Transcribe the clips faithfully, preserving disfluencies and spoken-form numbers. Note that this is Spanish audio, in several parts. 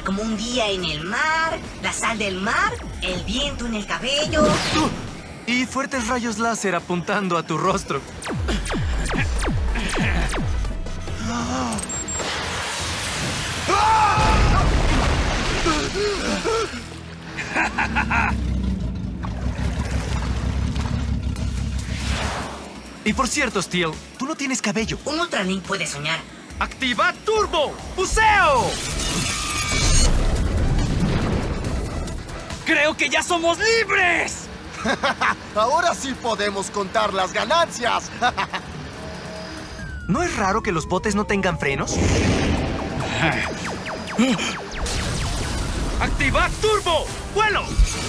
como un día en el mar, la sal del mar, el viento en el cabello. ¡Uh! Y fuertes rayos láser apuntando a tu rostro. Y por cierto, Steel, tú no tienes cabello. Un Ultralink puede soñar. ¡Activa Turbo! ¡Buceo! ¡Creo que ya somos libres! Ahora sí podemos contar las ganancias. ¿No es raro que los botes no tengan frenos? ¡Activa Turbo! ¡Vuelo!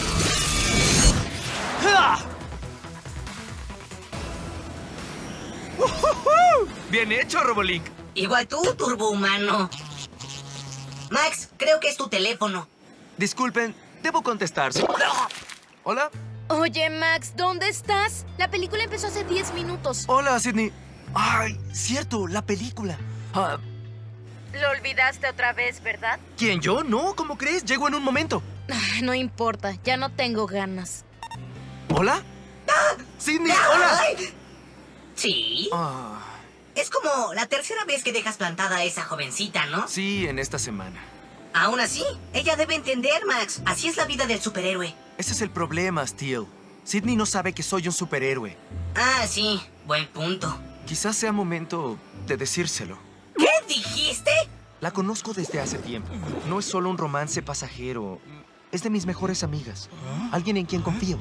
¡Bien hecho, Robolink! Igual tú, turbo humano. Max, creo que es tu teléfono. Disculpen, debo contestar. ¿Hola? Oye, Max, ¿dónde estás? La película empezó hace diez minutos. Hola, Sydney. Ay, cierto, la película. Ah, Lo olvidaste otra vez, ¿verdad? ¿quién, yo? No, ¿cómo crees? Llego en un momento. Ah, no importa, ya no tengo ganas. ¿Hola? ¡Sydney, hola! ¡Ay! Sí. Ah, Es como la tercera vez que dejas plantada a esa jovencita, ¿no? sí, en esta semana. Aún así, ella debe entender, Max. Así es la vida del superhéroe. Ese es el problema, Steel. Sydney no sabe que soy un superhéroe. Ah, sí. Buen punto. Quizás sea momento de decírselo. ¿Qué dijiste? La conozco desde hace tiempo. No es solo un romance pasajero. Es de mis mejores amigas. Alguien en quien confío.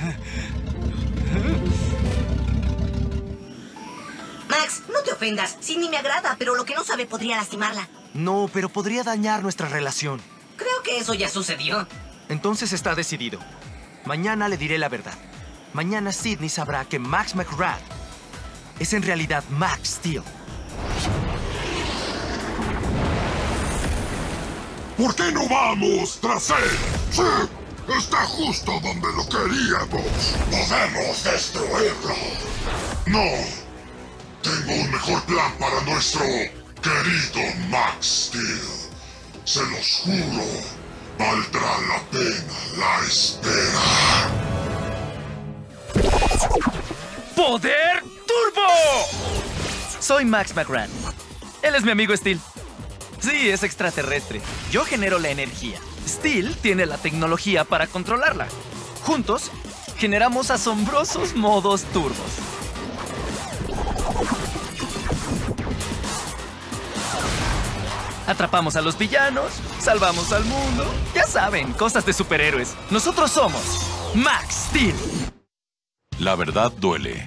Max, no te ofendas. Sidney me agrada, pero lo que no sabe podría lastimarla. No, pero podría dañar nuestra relación. Creo que eso ya sucedió. Entonces está decidido. Mañana le diré la verdad. Mañana Sydney sabrá que Max McRath es en realidad Max Steel. ¿Por qué no vamos tras él? Sí, está justo donde lo queríamos. Podemos destruirlo. No, tengo un mejor plan para nuestro querido Max Steel. Se los juro, valdrá la pena la espera. ¡Poder Turbo! Soy Max McRath. Él es mi amigo Steel. Sí, es extraterrestre. Yo genero la energía. Steel tiene la tecnología para controlarla. Juntos, generamos asombrosos modos turbos. Atrapamos a los villanos, salvamos al mundo. Ya saben, cosas de superhéroes. Nosotros somos Max Steel. La verdad duele.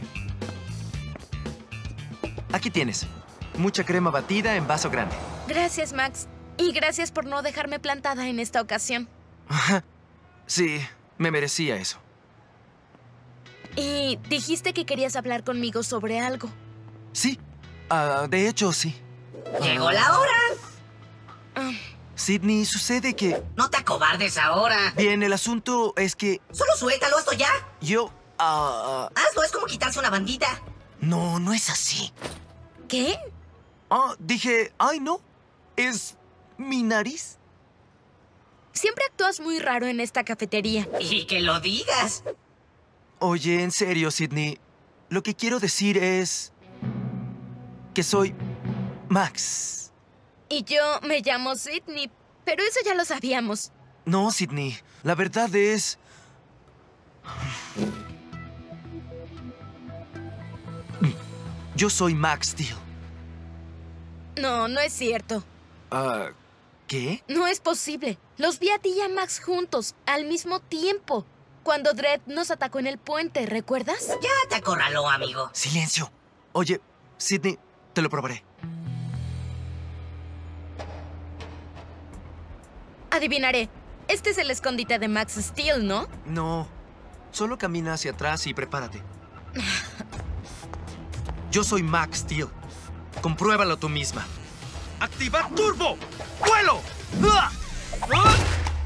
Aquí tienes. Mucha crema batida en vaso grande. Gracias, Max. Y gracias por no dejarme plantada en esta ocasión. Sí, me merecía eso. Y dijiste que querías hablar conmigo sobre algo. Sí, ah, de hecho, sí. Llegó la hora. Sydney, sucede que... No te acobardes ahora. Bien, el asunto es que Solo suéltalo, hazlo ya. yo... ah, Hazlo, es como quitarse una bandita. no, no es así. ¿Qué? Ah, dije, ay, no. Es mi nariz. Siempre actúas muy raro en esta cafetería. Y que lo digas. Oye, en serio, Sydney. Lo que quiero decir es... que soy... Max. Y yo me llamo Sydney, pero eso ya lo sabíamos. No, Sydney. La verdad es... Yo soy Max Steel. No, no es cierto. Ah, ¿qué? No es posible. Los vi a ti y a Max juntos, al mismo tiempo. Cuando Dredd nos atacó en el puente, ¿recuerdas? Ya te acorraló, amigo. Silencio. Oye, Sydney, te lo probaré. Adivinaré. Este es el escondite de Max Steel, ¿no? No. Solo camina hacia atrás y prepárate. Yo soy Max Steel. Compruébalo tú misma. ¡Activa Turbo! ¡Vuelo! ¡Ah! ¡Ah!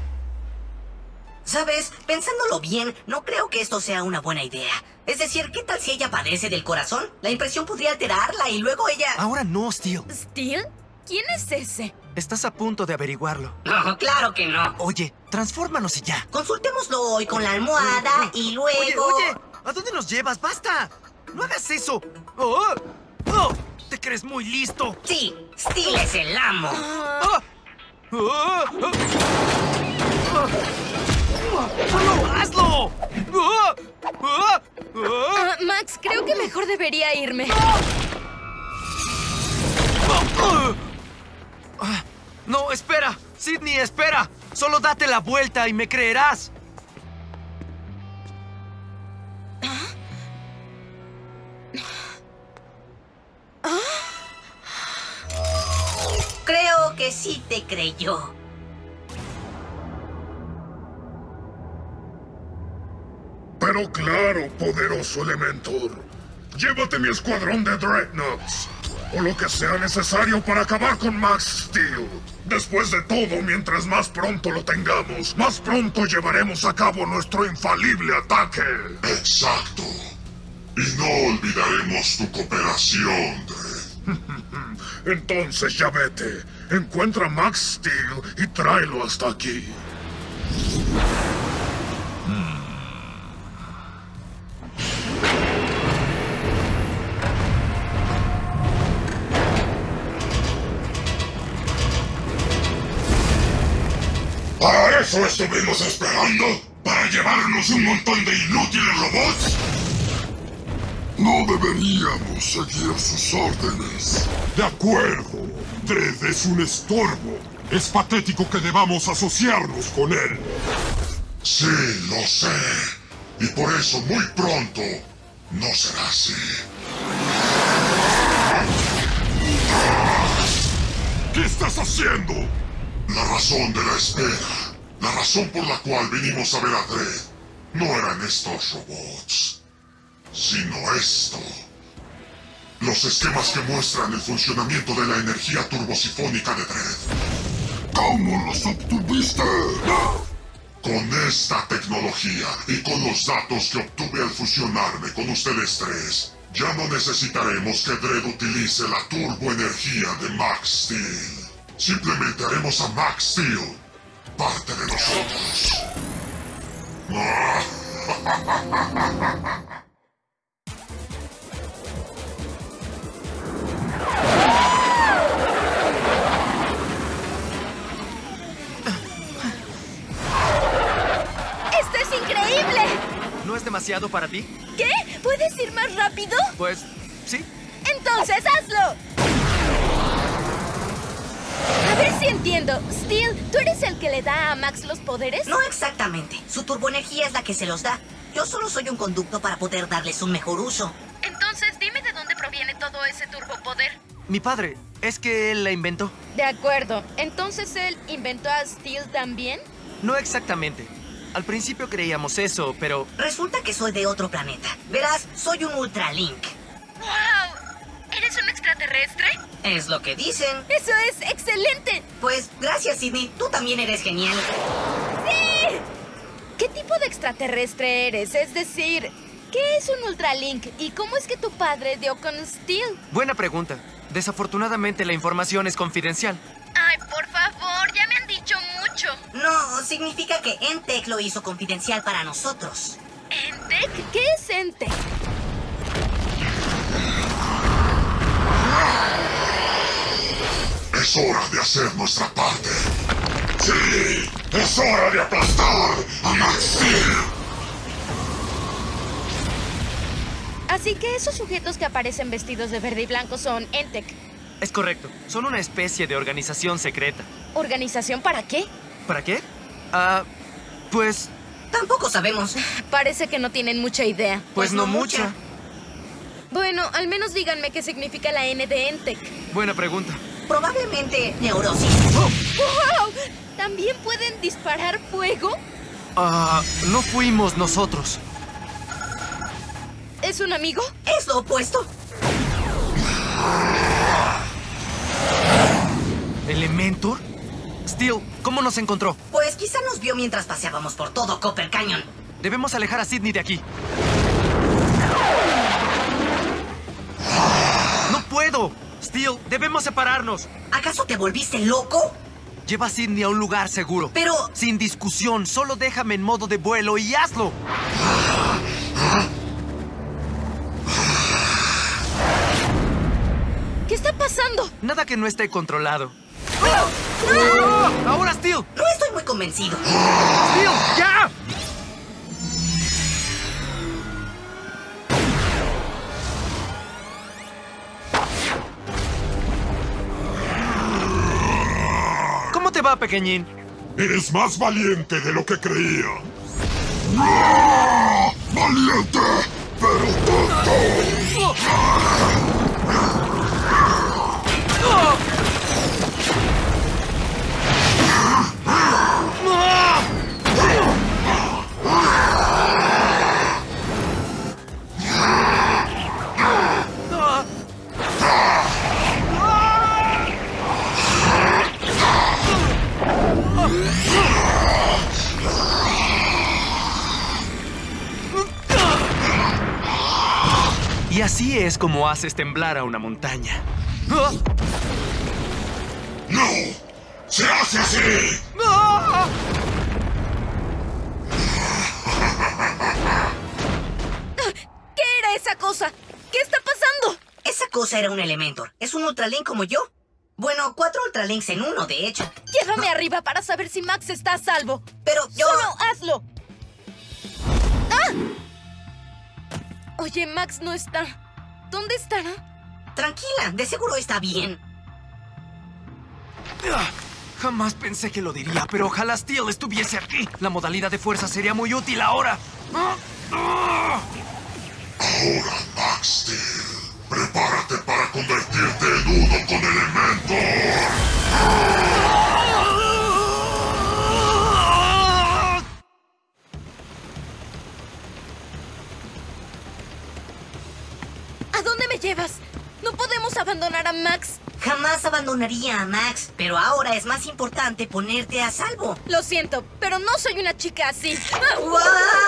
¿Sabes? Pensándolo bien, no creo que esto sea una buena idea. Es decir, ¿qué tal si ella padece del corazón? La impresión podría alterarla y luego ella... Ahora no, Steel. ¿Steel? ¿Quién es ese? Estás a punto de averiguarlo. No, claro que no. Oye, transfórmanos y ya. Consultémoslo hoy con la almohada y luego... Oye, oye, ¿a dónde nos llevas? ¡Basta! ¡No hagas eso! ¡Oh! ¡Oh! ¡Te crees muy listo! Sí, Steel es el amo. ¡Ah! ¡Ah! ¡Ah! ¡Solo hazlo! ¡Ah! ¡Ah! ¡Ah! Ah, Max, creo que mejor debería irme. Ah, no, espera. Sydney, espera. Solo date la vuelta y me creerás. Creo que sí te creyó. Pero claro, poderoso Elementor. Llévate mi escuadrón de Dreadnoughts. O lo que sea necesario para acabar con Max Steel. Después de todo, mientras más pronto lo tengamos, más pronto llevaremos a cabo nuestro infalible ataque. Exacto. Y no olvidaremos tu cooperación, Dredd. Entonces ya vete. Encuentra a Max Steel y tráelo hasta aquí. ¿Para eso estuvimos esperando? ¿Para llevarnos un montón de inútiles robots? No deberíamos seguir sus órdenes. De acuerdo. Dredd es un estorbo. Es patético que debamos asociarnos con él. Sí, lo sé. Y por eso muy pronto no será así. ¿Qué estás haciendo? La razón de la espera, la razón por la cual vinimos a ver a Dredd, no eran estos robots, sino esto. Los esquemas que muestran el funcionamiento de la energía turbosifónica de Dredd. ¿Cómo los obtuviste? Con esta tecnología y con los datos que obtuve al fusionarme con ustedes tres, ya no necesitaremos que Dredd utilice la turboenergía de Max Steel. Simplemente haremos a Max Steel parte de nosotros. ¡Esto es increíble! ¿No es demasiado para ti? ¿Qué? ¿Puedes ir más rápido? Pues, sí. ¡Entonces hazlo! A ver si entiendo. Steel, ¿tú eres el que le da a Max los poderes? No exactamente. Su turboenergía es la que se los da. Yo solo soy un conducto para poder darles un mejor uso. Entonces, dime de dónde proviene todo ese turbopoder. Mi padre, ¿es que él la inventó? De acuerdo. ¿Entonces él inventó a Steel también? No exactamente. Al principio creíamos eso, pero... Resulta que soy de otro planeta. Verás, soy un Ultralink. ¡Wow! ¿Eres un extraterrestre? Es lo que dicen. ¡Eso es excelente! Pues gracias, Sydney. Tú también eres genial. ¡Sí! ¿Qué tipo de extraterrestre eres? Es decir, ¿qué es un Ultralink? ¿Y cómo es que tu padre dio con Steel? Buena pregunta. Desafortunadamente la información es confidencial. Ay, por favor, ya me han dicho mucho. No, significa que Entech lo hizo confidencial para nosotros. ¿Entech? ¿Qué es Entech? Es hora de hacer nuestra parte. Sí, es hora de aplastar a Max Steel. Así que esos sujetos que aparecen vestidos de verde y blanco son Entech. Es correcto. Son una especie de organización secreta. ¿Organización para qué? ¿Para qué? Ah, pues... Tampoco sabemos. Parece que no tienen mucha idea. Pues no mucha. Bueno, al menos díganme qué significa la N de Entech. Buena pregunta. Probablemente neurosis. ¡Wow! ¿También pueden disparar fuego? Ah, no fuimos nosotros. ¿Es un amigo? Es lo opuesto. ¿Elementor? Steel, ¿cómo nos encontró? Pues quizá nos vio mientras paseábamos por todo Copper Canyon. Debemos alejar a Sydney de aquí. ¡No puedo! Steel, debemos separarnos. ¿Acaso te volviste loco? Lleva a Sydney a un lugar seguro. Pero... Sin discusión, solo déjame en modo de vuelo y hazlo. ¿Qué está pasando? Nada que no esté controlado. ¡Oh! ¡Ahora, Steel! No estoy muy convencido. ¡Steel, ya! ¿Cómo te va, pequeñín? Eres más valiente de lo que creía. ¡Ah! ¡Valiente! ¡Pero tonto! Y así es como haces temblar a una montaña. ¡No! ¡Se hace así! ¿Qué era esa cosa? ¿Qué está pasando? Esa cosa era un Elementor. ¿Es un Ultralink como yo? Bueno, cuatro Ultralinks en uno, de hecho. Llévame arriba para saber si Max está a salvo. Pero yo... ¡Solo hazlo! ¡Ah! Oye, Max no está. ¿Dónde estará? Tranquila, de seguro está bien. Ah, Jamás pensé que lo diría, pero ojalá Steel estuviese aquí. La modalidad de fuerza sería muy útil ahora. Ah, ah. Ahora, Max Steel, prepárate para convertirte en uno con Elementor. ¿A dónde me llevas? No podemos abandonar a Max. Jamás abandonaría a Max, pero ahora es más importante ponerte a salvo. Lo siento, pero no soy una chica así. ¡Ah! ¡Wow!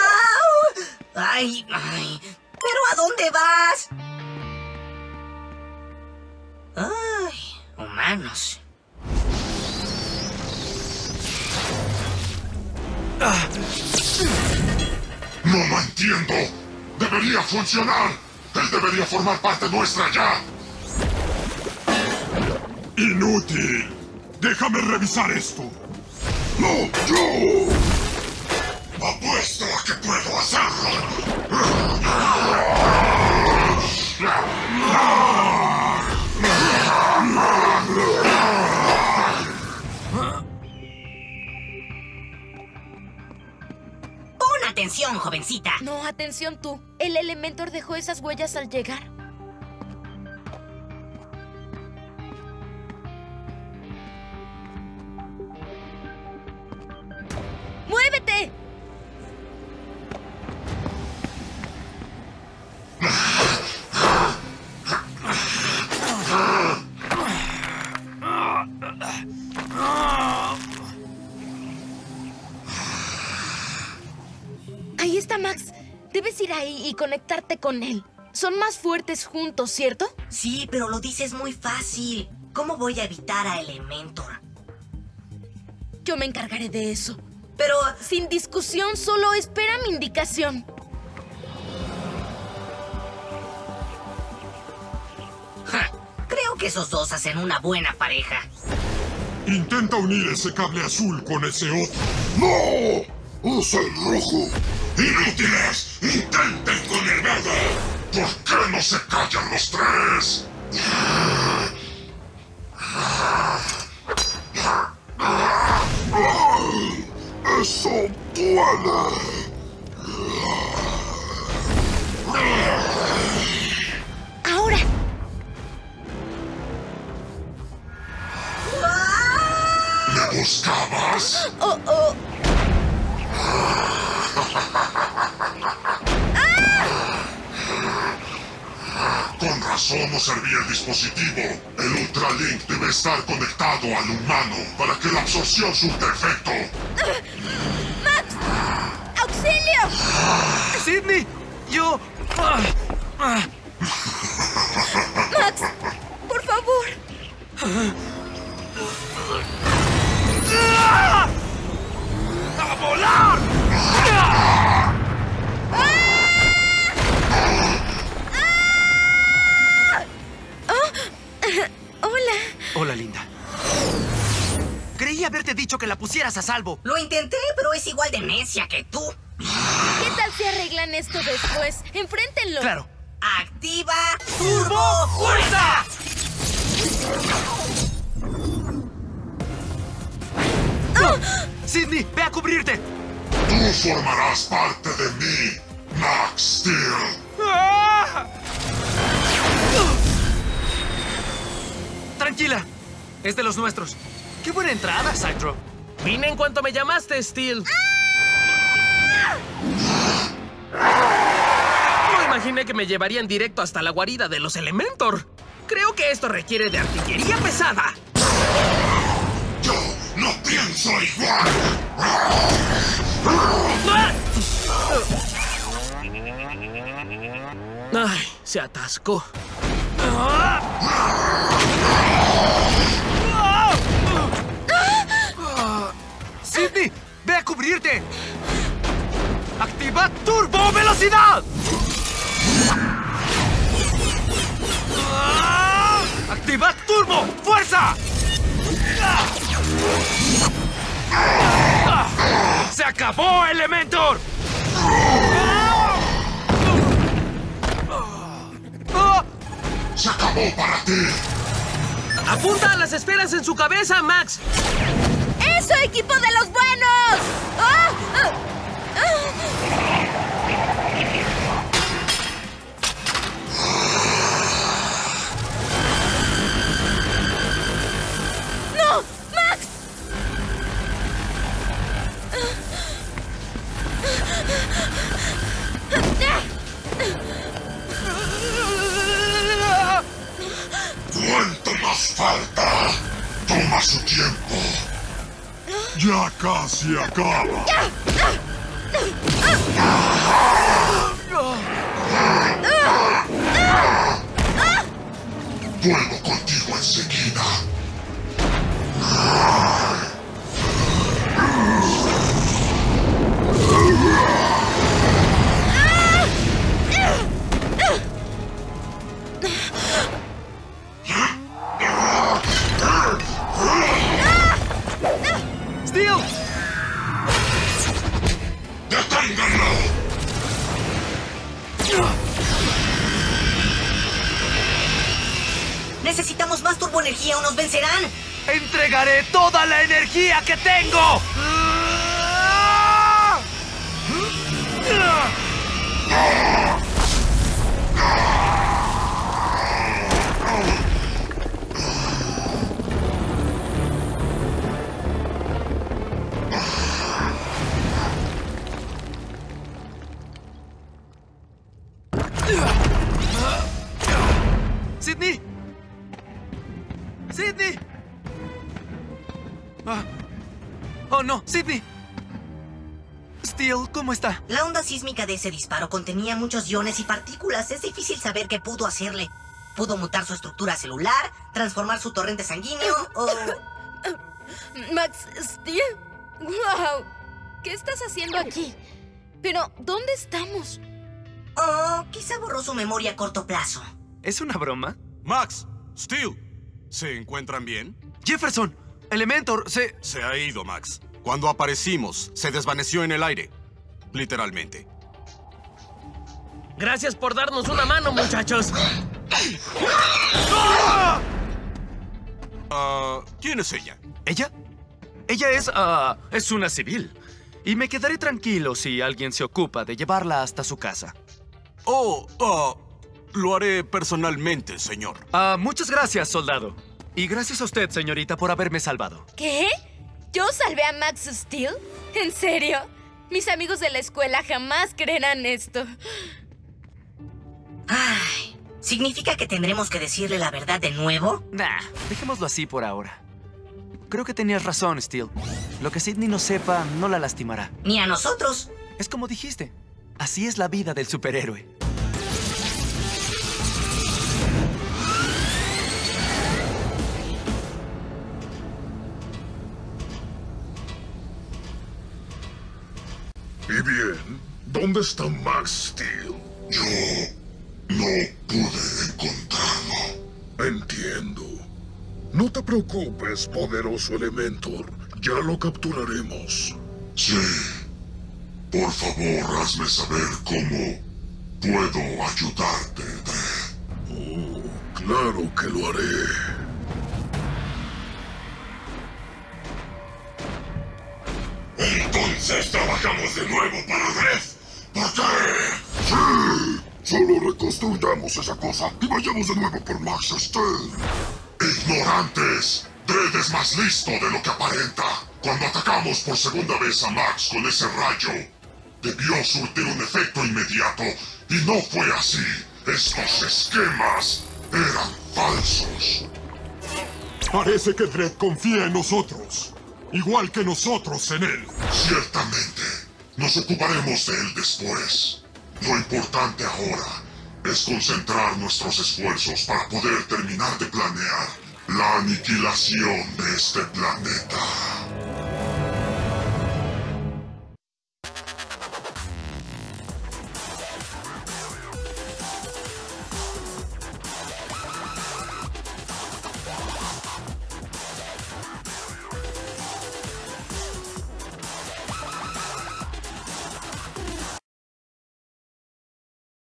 Ay, ay. ¿Pero a dónde vas? Ay, humanos. No lo entiendo. Debería funcionar. Él debería formar parte nuestra ya. Inútil. Déjame revisar esto. ¡No, yo! Apuesto a que puedo hacerlo. Pon atención, jovencita. No, atención tú. El Elementor dejó esas huellas al llegar. ¡Muévete! Ahí está Max. Debes ir ahí y conectarte con él. Son más fuertes juntos, ¿cierto? Sí, pero lo dices muy fácil. ¿Cómo voy a evitar a Elementor? Yo me encargaré de eso. Pero... Sin discusión, solo espera mi indicación. ja, creo que esos dos hacen una buena pareja. Intenta unir ese cable azul con ese otro. ¡No! ¡Usa el rojo! ¡Inútiles! ¡Intenten con el verde! ¿Por qué no se callan los tres? ¡Eso duele! ¡Ahora! ¿Me buscabas? ¡Oh, oh! Con razón no servía el dispositivo. El Ultralink debe estar conectado al humano para que la absorción surta efecto. ¡Max! ¡Auxilio! ¡Sydney! ¡Yo! ah, ah. ¡Max! ¡Por favor! pusieras a salvo. Lo intenté, pero es igual de necia que tú. ¿Qué tal si arreglan esto después? ¡Enfréntenlo! Claro. ¡Activa Turbo Fuerza! Sydney, ve a cubrirte. Tú formarás parte de mí, Max Steel. ¡Ah! Tranquila, es de los nuestros. ¡Qué buena entrada, Cytro! Vine en cuanto me llamaste, Steel. No imaginé que me llevarían directo hasta la guarida de los Elementor. Creo que esto requiere de artillería pesada. Yo no pienso igual. Ay, se atascó. ¡Sydney! ¡Ve a cubrirte! ¡Activa Turbo Velocidad! ¡Activa Turbo Fuerza! ¡Se acabó, Elementor! Se acabó para ti. ¡Apunta a las esferas en su cabeza, Max! ¡Eso, equipo de los buenos! ¡Ah! ¡Ah! ¡No! ¡Max! ¿Cuánto más falta? Toma su tiempo. Ya casi acaba. Vuelvo contigo enseguida. ¡Steel! ¡Deténganlo! Necesitamos más turboenergía o nos vencerán. ¡Entregaré toda la energía que tengo! ¡Sydney! ¡Sydney! Ah. ¡Oh, no! ¡Sydney! Steel, ¿cómo está? La onda sísmica de ese disparo contenía muchos iones y partículas. Es difícil saber qué pudo hacerle. Pudo mutar su estructura celular, transformar su torrente sanguíneo o... Max Steel. ¡Wow! ¿Qué estás haciendo aquí? Pero, ¿dónde estamos? O quizá borró su memoria a corto plazo. ¿Es una broma? Max, Steel, ¿se encuentran bien? Jefferson, Elementor, se... Se ha ido, Max. Cuando aparecimos, se desvaneció en el aire. Literalmente. Gracias por darnos una mano, muchachos. Ah, ¿quién es ella? ¿Ella? Ella es, ah, es una civil. Y me quedaré tranquilo si alguien se ocupa de llevarla hasta su casa. Oh, ah, lo haré personalmente, señor. Ah, muchas gracias, soldado. Y gracias a usted, señorita, por haberme salvado. ¿Qué? ¿Yo salvé a Max Steel? ¿En serio? Mis amigos de la escuela jamás creerán esto. Ay, ¿significa que tendremos que decirle la verdad de nuevo? Nah, dejémoslo así por ahora. Creo que tenías razón, Steel. Lo que Sydney no sepa no la lastimará. Ni a nosotros. Es como dijiste. Así es la vida del superhéroe. Y bien, ¿dónde está Max Steel? Yo no pude encontrarlo. Entiendo. No te preocupes, poderoso Elementor. Ya lo capturaremos. Sí. Por favor, hazme saber cómo puedo ayudarte, Dredd. Oh, claro que lo haré. Entonces trabajamos de nuevo para Dredd. ¿Por qué? Sí. Solo reconstruyamos esa cosa y vayamos de nuevo por Max Steel. ¡Ignorantes! Dredd es más listo de lo que aparenta. Cuando atacamos por segunda vez a Max con ese rayo, debió surtir un efecto inmediato y no fue así. Estos esquemas eran falsos. Parece que Dredd confía en nosotros, igual que nosotros en él. Ciertamente, nos ocuparemos de él después. Lo importante ahora es concentrar nuestros esfuerzos para poder terminar de planear la aniquilación de este planeta.